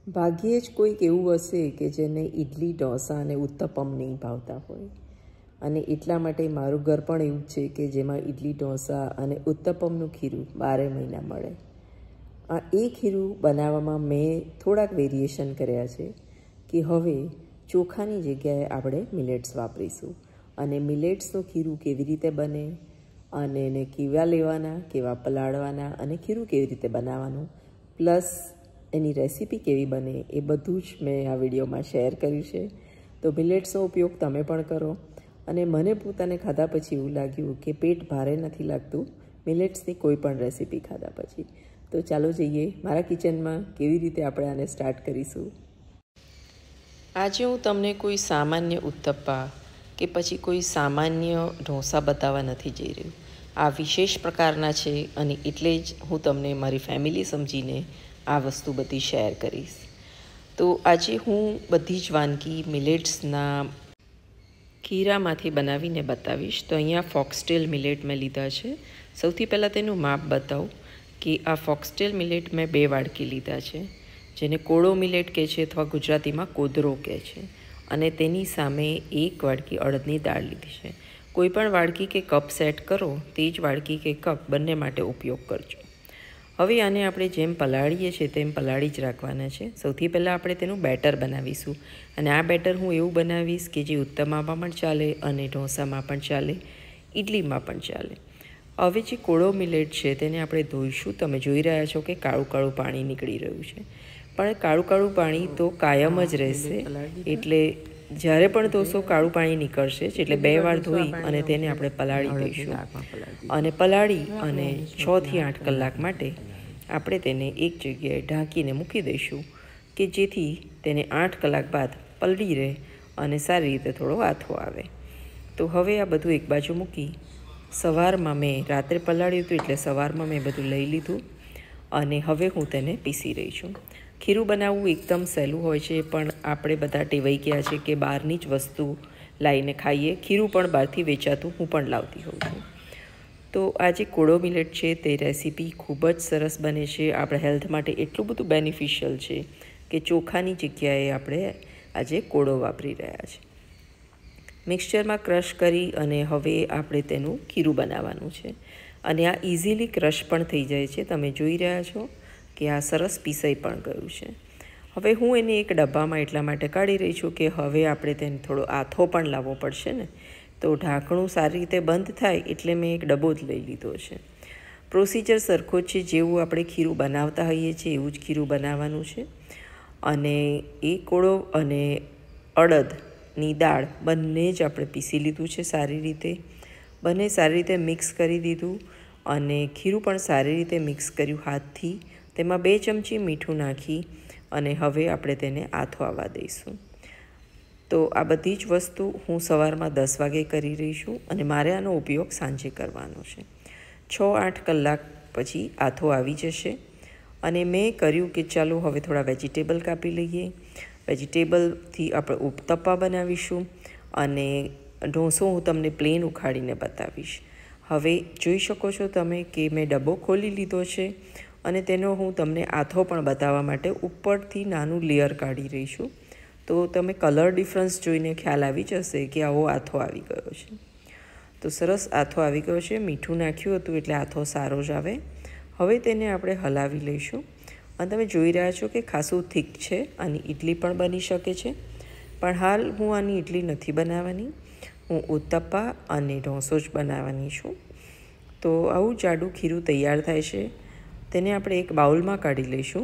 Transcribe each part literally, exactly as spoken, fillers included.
ભાગ્યે જ કોઈક એવું હશે કે જેને ઇડલી ઢોસા અને ઉત્તપમ નહીં ભાવતા હોય, અને એટલા માટે મારું ઘર પણ એવું છે કે જેમાં ઇડલી ઢોસા અને ઉત્તપમનું ખીરું બારે મહિના મળે. આ એ ખીરું બનાવવામાં મેં થોડાક વેરિએશન કર્યા છે કે હવે ચોખાની જગ્યાએ આપણે મિલેટ્સ વાપરીશું, અને મિલેટ્સનું ખીરું કેવી રીતે બને અને એને કેવા લેવાના, કેવા પલાળવાના અને ખીરું કેવી રીતે બનાવવાનું, પ્લસ એની રેસીપી કેવી બને એ બધું જ મેં આ વિડીયોમાં શેર કર્યું છે. તો મિલેટ્સનો ઉપયોગ તમે પણ કરો. અને મને પોતાને ખાધા પછી એવું લાગ્યું કે પેટ ભારે નથી લાગતું મિલેટ્સની કોઈ પણ રેસીપી ખાધા પછી. તો ચાલો જઈએ મારા કિચનમાં કેવી રીતે આપણે આને સ્ટાર્ટ કરીશું. આજે હું તમને કોઈ સામાન્ય ઉત્તપ્પા કે પછી કોઈ સામાન્ય ઢોસા બતાવવા નથી જઈ રહ્યું. આ વિશેષ પ્રકારના છે, અને એટલે જ હું તમને મારી ફેમિલી સમજીને આ વસ્તુ બધી શેર કરીશ. તો આજે હું બધી જ વાનગી મિલેટ્સના ખીરામાંથી બનાવીને બતાવીશ. તો અહીંયા ફોક્સટેલ મિલેટ મેં લીધા છે. સૌથી પહેલાં તેનું માપ બતાવું કે આ ફોક્સટેલ મિલેટ મેં બે વાડકી લીધા છે, જેને કોળો મિલેટ કહે છે અથવા ગુજરાતીમાં કોદરો કહે છે. અને તેની સામે એક વાડકી અડદની દાળ લીધી છે. કોઈ પણ વાડકી કે કપ સેટ કરો તે જ વાડકી કે કપ બંને માટે ઉપયોગ કરજો. હવે આને આપણે જેમ પલાળીએ છીએ તેમ પલાળી જ રાખવાના છે. સૌથી પહેલાં આપણે તેનું બેટર બનાવીશું, અને આ બેટર હું એવું બનાવીશ કે જે ઉત્તપમમાં પણ ચાલે અને ઢોસામાં પણ ચાલે, ઇડલીમાં પણ ચાલે. હવે જે કોળો મિલેટ છે તેને આપણે ધોઈશું. તમે જોઈ રહ્યા છો કે કાળું કાળું પાણી નીકળી રહ્યું છે, પણ કાળું કાળું પાણી તો કાયમ જ રહેશે. એટલે જ્યારે પણ ધોશો કાળું પાણી નીકળશે જ, એટલે બે વાર ધોઈ અને તેને આપણે પલાળી દઈશું. અને પલાળી અને છથી આઠ કલાક માટે આપણે તેને એક જગ્યાએ ઢાંકીને મૂકી દઈશું કે જેથી તેને આઠ કલાક બાદ પલળી રહે અને સારી રીતે થોડો આથો આવે. તો હવે આ બધું એક બાજુ મૂકી સવારમાં મેં રાત્રે પલાળ્યું હતું, એટલે સવારમાં મેં બધું લઈ લીધું અને હવે હું તેને પીસી રહી છું. ખીરું બનાવવું એકદમ સહેલું હોય છે, પણ આપણે બધા ટેવાઈ ગયા છે કે બહારની જ વસ્તુ લાવીને ખાઈએ. ખીરું પણ બહારથી વેચાતું હું પણ લાવતી હોઉં છું. તો આ જે કોળો મિલેટ છે તે રેસીપી ખૂબ જ સરસ બને છે. આપણા હેલ્થ માટે એટલું બધું બેનિફિશિયલ છે કે ચોખાની જગ્યાએ આપણે આજે કોળો વાપરી રહ્યા છીએ. મિક્સચરમાં ક્રશ કરી અને હવે આપણે તેનું ખીરું બનાવવાનું છે. અને આ ઇઝીલી ક્રશ પણ થઈ જાય છે. તમે જોઈ રહ્યા છો કે આ સરસ પીસાઈ પણ ગયું છે. હવે હું એને એક ડબ્બામાં એટલા માટે કાઢી રહી છું કે હવે આપણે તેને થોડો આથો પણ લાવવો પડશે ને, તો ઢાંકણું સારી રીતે બંધ થાય એટલે મેં એક ડબ્બો જ લઈ લીધો છે. પ્રોસિજર સરખો છે, જેવું આપણે ખીરું બનાવતા હોઈએ છીએ એવું જ ખીરું બનાવવાનું છે. અને એ કોળો અને અડદની દાળ બંને જ આપણે પીસી લીધું છે સારી રીતે. બંને સારી રીતે મિક્સ કરી દીધું અને ખીરું પણ સારી રીતે મિક્સ કર્યું હાથથી. તેમાં બે ચમચી મીઠું નાખી અને હવે આપણે તેને આથો આવવા દઈશું. તો આ બધી જ વસ્તુ હું સવારમાં દસ વાગે કરી રહી છું, અને મારે આનો ઉપયોગ સાંજે કરવાનો છે. છ આઠ કલાક પછી આથો આવી જશે. અને મેં કર્યું કે ચાલો હવે થોડા વેજીટેબલ કાપી લઈએ. વેજીટેબલથી આપણે ઉત્તપ્પા બનાવીશું, અને ઢોસો હું તમને પ્લેન ઉખાડીને બતાવીશ. હવે જોઈ શકો છો તમે કે મેં ડબ્બો ખોલી લીધો છે, અને તેનો હું તમને આથો પણ બતાવવા માટે ઉપરથી નાનું લેયર કાઢી રહી છું. તો તમે કલર ડિફરન્સ જોઈને ખ્યાલ આવી જશે કે આવો આથો આવી ગયો છે. તો સરસ આથો આવી ગયો છે. મીઠું નાખ્યું હતું એટલે આથો સારો જ આવે. હવે તેને આપણે હલાવી લઈશું. અને તમે જોઈ રહ્યા છો કે ખાસું થીક છે. આની ઇડલી પણ બની શકે છે, પણ હાલ હું આની ઇડલી નથી બનાવવાની. હું ઉત્તપ્પા અને ઢોસો જ બનાવવાની છું. તો આવું જાડું ખીરું તૈયાર થાય છે. તેને આપણે એક બાઉલમાં કાઢી લઈશું,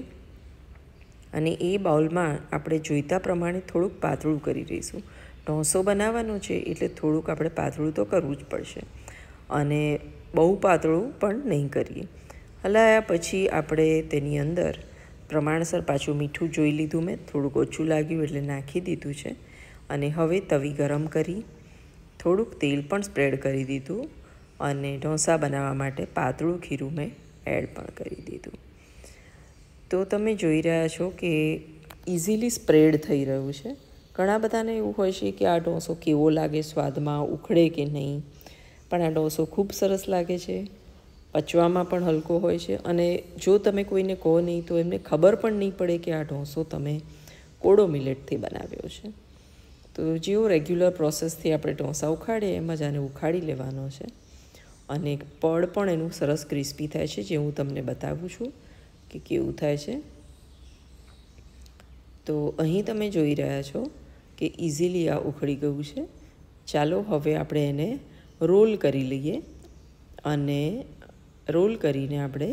અને એ બાઉલમાં આપણે જોઈતા પ્રમાણે થોડુંક પાતળું કરી દઈશું. ઢોસો બનાવવાનો છે એટલે થોડુંક આપણે પાતળું તો કરવું જ પડશે, અને બહુ પાતળું પણ નહીં કરીએ. હલાયા પછી આપણે તેની અંદર પ્રમાણસર પાછું મીઠું જોઈ લીધું મેં, થોડુંક ઓછું લાગ્યું એટલે નાખી દીધું છે. અને હવે તવી ગરમ કરી થોડુંક તેલ પણ સ્પ્રેડ કરી દીધું, અને ઢોસા બનાવવા માટે પાતળું ખીરું મેં એડ પણ કરી દીધું. તો તમે જોઈ રહ્યા છો કે ઇઝીલી સ્પ્રેડ થઈ રહ્યું છે. ઘણા બધાને એવું હોય છે કે આ ઢોસો કેવો લાગે સ્વાદમાં, ઉખડે કે નહીં, પણ આ ઢોસો ખૂબ સરસ લાગે છે. પચવામાં પણ હલકો હોય છે અને જો તમે કોઈને કહો નહીં તો એમને ખબર પણ નહીં પડે કે આ ઢોસો તમે કોળો મિલેટથી બનાવ્યો છે. તો જેવો રેગ્યુલર પ્રોસેસથી આપણે ઢોસા ઉખાડીએ એમ જ આને ઉખાડી લેવાનો છે અને પડ પણ એનું સરસ ક્રિસ્પી થાય છે, જે હું તમને બતાવું છું કે કેવું થાય છે. તો અહીં તમે જોઈ રહ્યા છો કે ઇઝીલી આ ઉખડી ગયું છે. ચાલો હવે આપણે એને રોલ કરી લઈએ અને રોલ કરીને આપણે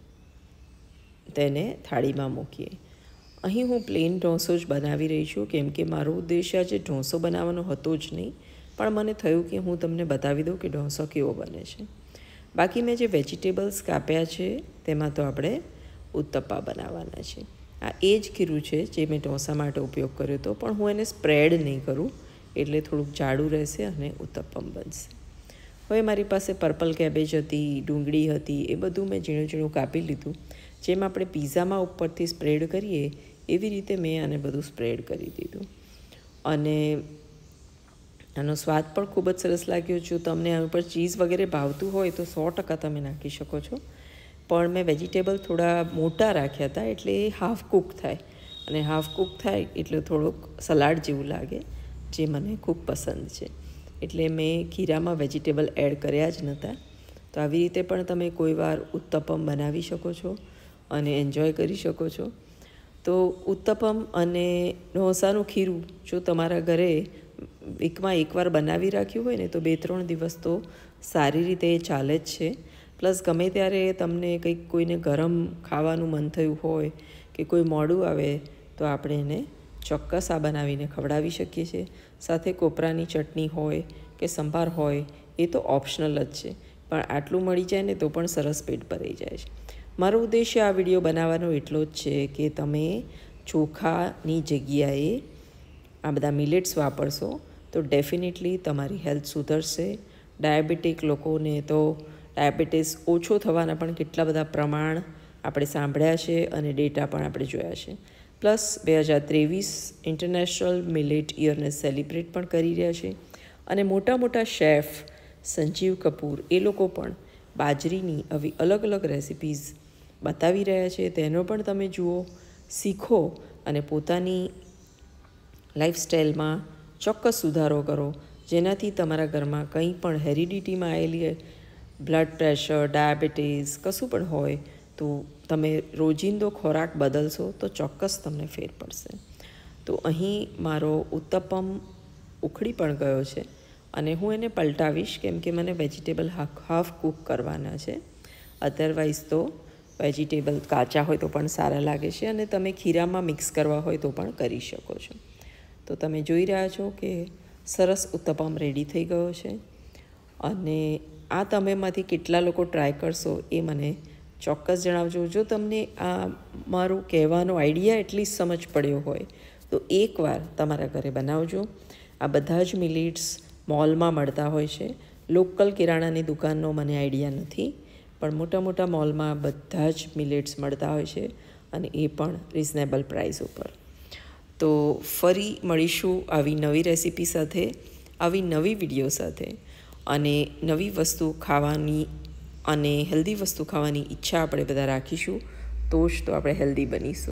તેને થાળીમાં મૂકીએ. અહીં હું પ્લેન ઢોસો જ બનાવી રહી છું, કેમ કે મારો ઉદ્દેશ્ય આજે ઢોસો બનાવવાનો હતો જ નહીં, પણ મને થયું કે હું તમને બતાવી દઉં કે ઢોસો કેવો બને છે. બાકી મેં જે વેજીટેબલ્સ કાપ્યા છે તેમાં તો આપણે ઉત્તપ્પા બનાવવાના છે. આ એ જ ખીરું છે જે મેં ઢોસા માટે ઉપયોગ કર્યો હતો, પણ હું એને સ્પ્રેડ નહીં કરું એટલે થોડુંક જાડું રહેશે અને ઉત્તપ્પમ બનશે. હવે મારી પાસે પર્પલ કેબેજ હતી, ડુંગળી હતી, એ બધું મેં ઝીણું ઝીણું કાપી લીધું. જેમ આપણે પિઝામાં ઉપરથી સ્પ્રેડ કરીએ એવી રીતે મેં આને બધું સ્પ્રેડ કરી દીધું અને આનો સ્વાદ પણ ખૂબ જ સરસ લાગ્યો. જો તમને આના ઉપર ચીઝ વગેરે ભાવતું હોય તો સો ટકા તમે નાખી શકો છો, પણ મેં વેજીટેબલ થોડા મોટા રાખ્યા હતા એટલે એ હાફ કૂક થાય, અને હાફ કૂક થાય એટલે થોડુંક સલાડ જેવું લાગે, જે મને ખૂબ પસંદ છે. એટલે મેં ખીરામાં વેજીટેબલ એડ કર્યા જ નહોતા. તો આવી રીતે પણ તમે કોઈ વાર ઉત્તપમ બનાવી શકો છો અને એન્જોય કરી શકો છો. તો ઉત્તપમ અને ઢોસાનું ખીરું જો તમારા ઘરે વીકમાં એકવાર બનાવી રાખ્યું હોય ને તો બે ત્રણ દિવસ તો સારી રીતે ચાલે જ છે. પ્લસ ગમે ત્યારે તમને કંઈક કોઈને ગરમ ખાવાનું મન થયું હોય કે કોઈ મોડું આવે તો આપણે એને ચોક્કસ આ બનાવીને ખવડાવી શકીએ છીએ. સાથે કોપરાની ચટણી હોય કે સંભાર હોય એ તો ઓપ્શનલ જ છે, પણ આટલું મળી જાય ને તો પણ સરસ પેટ ભરાઈ જાય છે. મારો ઉદ્દેશ્ય આ વિડીયો બનાવવાનો એટલો જ છે કે તમે ચોખાની જગ્યાએ આ બધા મિલેટ્સ વાપરશો તો ડેફિનેટલી તમારી હેલ્થ સુધરશે. ડાયાબિટીક લોકોને તો ડાયાબિટીસ ઓછો થવાના પણ કેટલા બધા પ્રમાણ આપણે સાંભળ્યા છે અને ડેટા પણ આપણે જોયા છે. પ્લસ બે હજાર ત્રેવીસ ઇન્ટરનેશનલ મિલેટ યરને સેલિબ્રેટ પણ કરી રહ્યા છે અને મોટા મોટા શેફ સંજીવ કપૂર એ લોકો પણ બાજરીની આવી અલગ અલગ રેસિપીઝ બતાવી રહ્યા છે. તેનો પણ તમે જુઓ, શીખો અને પોતાની લાઈફસ્ટાઈલમાં ચોક્કસ સુધારો કરો, જેનાથી તમારા ઘરમાં કંઈ પણ હેરિડિટીમાં આવેલી બ્લડ પ્રેશર, ડાયાબિટીસ કશું પણ હોય તો તમે રોજિંદો ખોરાક બદલશો તો ચોક્કસ તમને ફેર પડશે. તો અહીં મારો ઉત્તપમ ઉખડી પણ ગયો છે અને હું એને પલટાવીશ, કેમ કે મને વેજીટેબલ હાફ હાફ કૂક કરવાના છે. અધરવાઇઝ તો વેજીટેબલ કાચા હોય તો પણ સારા લાગે છે અને તમે ખીરામાં મિક્સ કરવા હોય તો પણ કરી શકો છો. તો તમે જોઈ રહ્યા છો કે સરસ ઉત્તપમ રેડી થઈ ગયો છે અને આ તમેમાંથી કેટલા લોકો ટ્રાય કરશો એ મને ચોક્કસ જણાવજો. જો તમને આ મારું કહેવાનો આઈડિયા એટલી સમજ પડ્યો હોય તો એકવાર તમારા ઘરે બનાવજો. આ બધા જ મિલેટ્સ મોલમાં મળતા હોય છે. લોકલ કિરાણાની દુકાનનો મને આઈડિયા નથી, પણ મોટા મોટા મોલમાં બધા જ મિલેટ્સ મળતા હોય છે અને એ પણ રિઝનેબલ પ્રાઇસ ઉપર. તો ફરી મળીશું આવી નવી રેસીપી સાથે, આવી નવી વિડીયો સાથે, અને નવી વસ્તુ ખાવાની અને હેલ્ધી વસ્તુ ખાવાની ઈચ્છા આપણે બધા રાખીશું, તો જ તો આપણે હેલ્ધી બનીશું.